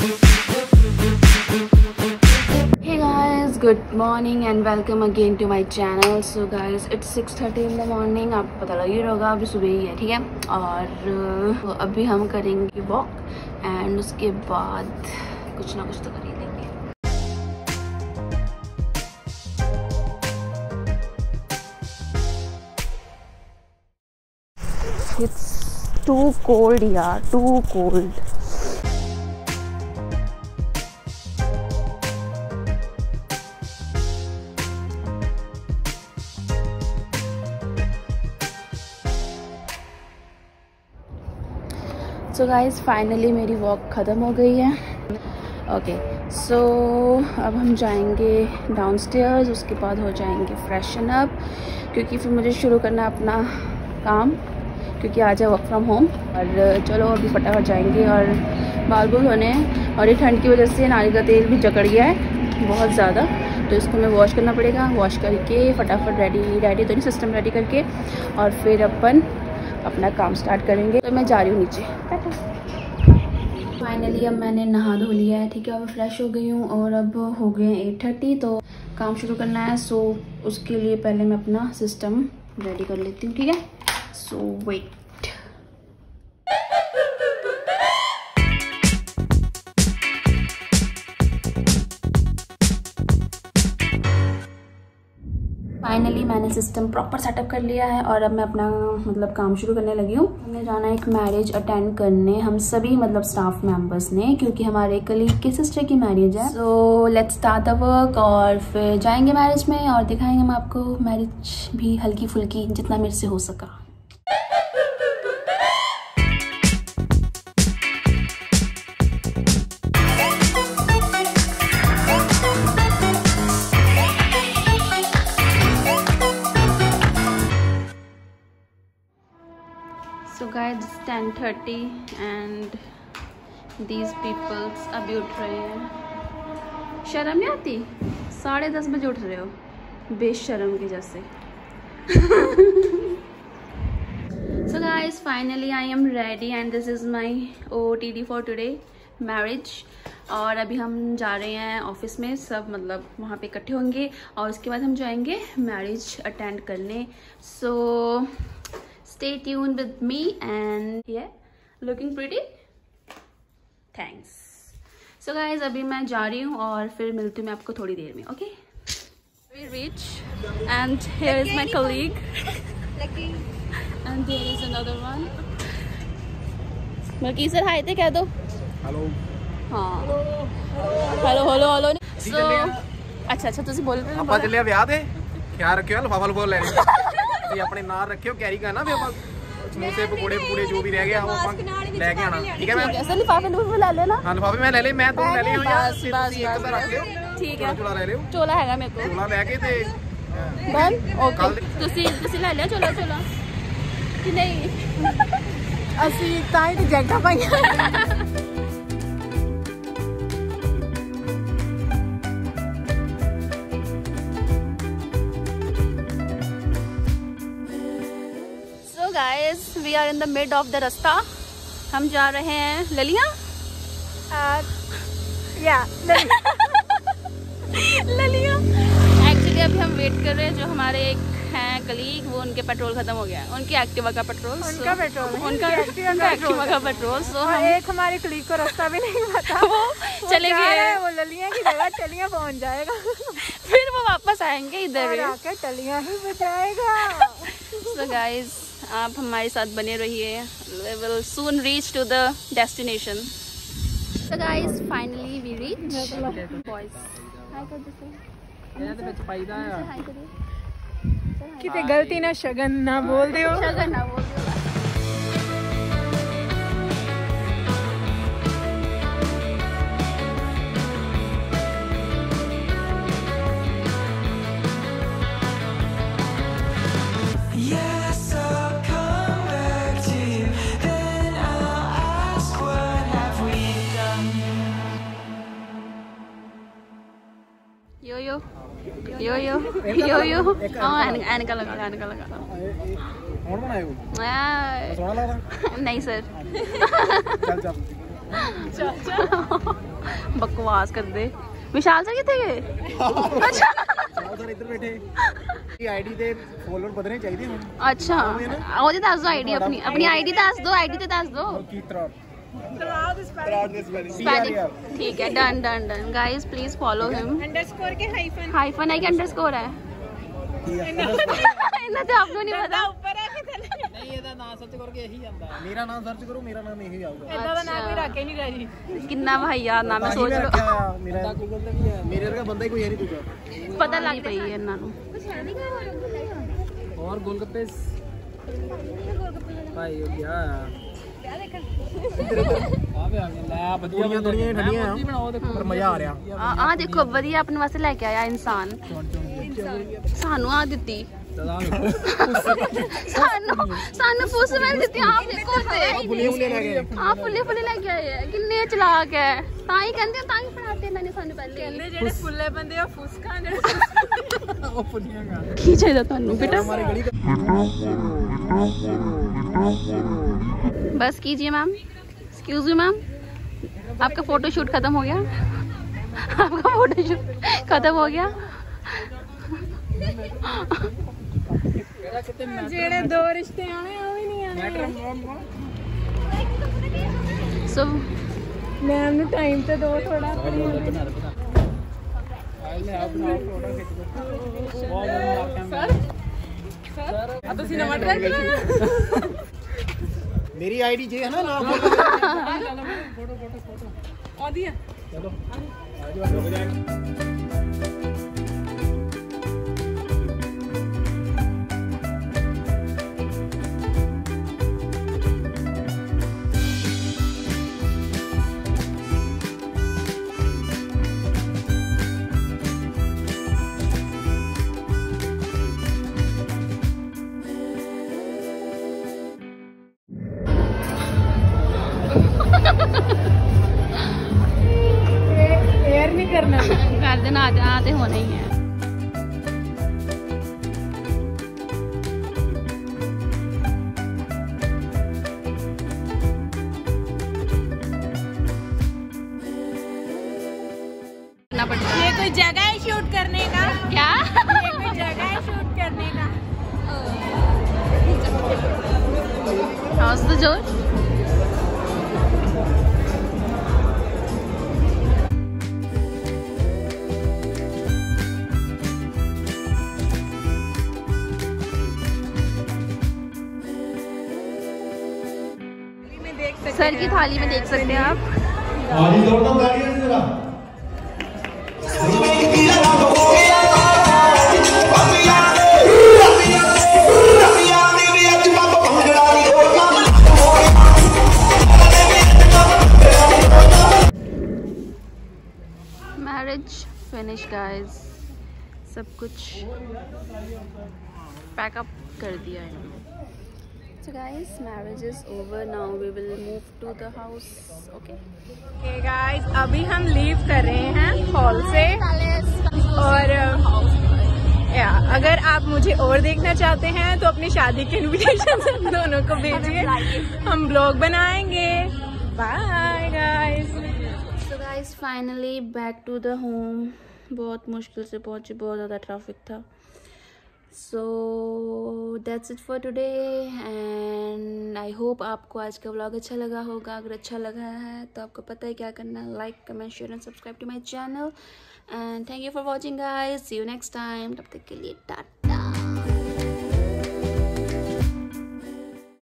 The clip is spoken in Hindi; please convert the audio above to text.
Good morning and welcome again to my channel. So guys it's 6:30 in the morning. आपको पता लग ही होगा अभी सुबह ही है, ठीक है। और अभी हम करेंगे वॉक एंड उसके बाद कुछ ना कुछ तो कर ही लेंगे। इट्स टू कोल्ड यार, too cold. So guys finally मेरी वॉक ख़त्म हो गई है। ओके सो अब हम जाएंगे डाउनस्टेयर्स, उसके बाद हो जाएंगे फ्रेशन अप, क्योंकि फिर मुझे शुरू करना अपना काम, क्योंकि आज है वर्क फ्रॉम होम। और चलो अभी फटाफट जाएंगे और बाल बुल धोने। और ये ठंड की वजह से नारियल का तेल भी जकड़ गया है बहुत ज़्यादा, तो इसको मैं वॉश करना पड़ेगा। वॉश करके फटाफट रेडी तो नहीं, सिस्टम रेडी करके और फिर अपन अपना काम स्टार्ट करेंगे। तो मैं जा रही हूँ नीचे। फाइनली अब मैंने नहा धो लिया है, ठीक है, और फ्रेश हो गई हूँ और अब हो गए 8:30, तो काम शुरू करना है। सो उसके लिए पहले मैं अपना सिस्टम रेडी कर लेती हूँ, ठीक है। So wait. फाइनली मैंने सिस्टम प्रॉपर सेटअप कर लिया है और अब मैं अपना मतलब काम शुरू करने लगी हूँ। हमने जाना है एक मैरिज अटेंड करने, हम सभी मतलब स्टाफ मेंबर्स ने, क्योंकि हमारे कलीग की सिस्टर की मैरिज है। So let's start the work और फिर जाएंगे मैरिज में और दिखाएंगे हम आपको मैरिज भी हल्की फुल्की जितना मेरे से हो सका। So guys, 10:30 and these peoples अभी उठ रहे हैं। शर्म नहीं आती? 10:30 बजे उठ रहे हो, बेशर्म के जैसे। So guys, finally I am ready and this is my OOTD for today, marriage। और अभी हम जा रहे हैं ऑफिस में, सब मतलब वहाँ पे इकट्ठे होंगे और उसके बाद हम जाएंगे मैरिज अटेंड करने। So stay tuned with me and yeah, looking pretty, thanks। So guys अभी मैं जा रही हूँ और फिर मिलती हूँ मैं आपको थोड़ी देर में, okay। We reach and here is my colleague and there is another one। मलकी सर हाय थे कह दो। हेलो। हाँ हेलो हेलो हेलो। So अच्छा तुसी बोल रहे हो ਆਪਾਂ ਚੱਲਿਆ ਵਿਆਹ ਤੇ ਖਿਆਲ ਰੱਖਿਓ, ਲਫਾਫਾ ਲਫਾਫਾ ਲੈ ਲਿਓ ਤੇ ਆਪਣੇ ਨਾਲ ਰੱਖਿਓ, कैरी करना फिर ਆਪਾਂ समोसे पकौड़े पूरे जो भी रह गया वो लेके आना, ठीक है। मैं ऐसे लिफाफे ले लेना। हाँ लिफाफे मैं ले ले, मैं तो ले लियो यार, एक तो रख लियो, ठीक है। चोला ले लियो, चोला हैगा मेरे को, चोला लेके ते डन। ओके तुसी ले लिया चोला कि नहीं? ਅਸੀਂ ਤਾਂ ਹੀ ਜੈਕਟਾਂ ਪਾਈਆਂ। Guys, we are in the mid of the रास्ता। हम जा रहे हैं ललिया ललिया। एक्चुअली अभी हम वेट कर रहे हैं, जो हमारे एक हैं कलीग, वो उनके पेट्रोल खत्म हो गया है, उनकी एक्टिवा का पेट्रोल, उनका एक्टिवा का पेट्रोल। सो एक हमारे कलीग को रास्ता भी नहीं पता, वो चले गए, वो ललिया की जगह टलियां पहुंच जाएगा फिर वो वापस आएंगे इधर आके टलियां ही बचाएगा। So guys आप हमारे साथ बने रहिए, we will soon reach to the destination। So guys finally we reach। Boys hi कर दो, ਇਹਨਾਂ ਦੇ ਵਿੱਚ ਪਾਈਦਾ ਆ ਕਿਤੇ ਗਲਤੀ ਨਾ ਸ਼ਗਨ ਨਾ ਬੋਲ ਦਿਓ, ਸ਼ਗਨ ਨਾ ਬੋਲ ਦਿਓ। यो एनका लगा नहीं सर। बकवास कर दे। विशाल सर कितने गए? अच्छा सर इधर बैठे। आईडी ते फॉलोअर बदलने चाहिए हुन। अच्छा ओदी दस दो आईडी अपनी अपनी आईडी दस दो आईडी ते दस दो। ठीक है done done done guys please follow him. Underscore K hyphen है कि अंडरस्कोर है? इन्हें तो आपको नहीं पता। ऊपर है कि थल्ले? नहीं ਇਹਦਾ ਨਾਮ ਸਰਚ ਕਰਕੇ ਇਹੀ ਜਾਂਦਾ। ਮੇਰਾ ਨਾਮ ਸਰਚ ਕਰੋ ਮੇਰਾ ਨਾਮ ਇਹੀ ਆਊਗਾ। इतना तो ना कोई रखे नहीं रही। किन्ना भाई यार नाम है सोच लो। मेरा गूगल पे भी है। मेरे वर्गा बंदा ही कोई है नहीं दूजा। पता लग पई है इन्हां नु। और गोलगप्पे भाई हो गया। दुनिया ठंडियां बनाओ देखो पर मजा आ रहा। आ देखो वधिया अपने वास्ते लेके आया इंसान। सानू आ दित्ती सानू पुस में दित्ती। आप देखो ते आप फुल्ले फुल्ले लेके आए हैं। किन्ने चलाक है ताई कहंदे ताई फड़ाते मैंने सानू पहले। कहंदे जेड़े फुल्ले बंदे ओ फुस खाने। ओ फुल्लियां खा। की चाहिए तानू बेटा? बस कीजिए मैम। एक्सक्यूज मी मैम आपका फोटो शूट खत्म हो गया। आपका फोटो शूट खत्म हो गया। जेड़े दो रिश्ते आने ओ भी नहीं आने। सो मैम नु टाइम तो दो थोड़ा। अब तो सिनेमा ट्राई करो। मेरी आईडी जे है ना नाम फोटो आ दिया। चलो एयर नहीं करना। कर देना आते होना ही है। ये कोई जगह है शूट करने का? क्या ये कोई जगह है शूट करने का? हाउस द जोर। सर की थाली में देख सकते हैं आप। Marriage finish guys. सब कुछ पैकअप कर दिया है। So guys, marriage is over. Now we will move to the house. Okay. Okay guys, अभी हम लीव कर रहे हैं हॉल से। और अगर आप मुझे और देखना चाहते हैं तो अपनी शादी के इनविटेशन हम दोनों को भेजिए। हम ब्लॉग बनाएंगे। Bye guys. So guys, finally back to the home. बहुत मुश्किल से पहुंचे, बहुत ज़्यादा ट्रैफिक था। So that's it for today and I hope आपको आज का व्लॉग अच्छा लगा होगा। अगर अच्छा लगा है तो आपको पता है क्या करना है। Like comment share and subscribe to my channel and thank you for watching guys. See you next time. तब तक के लिए टाटा।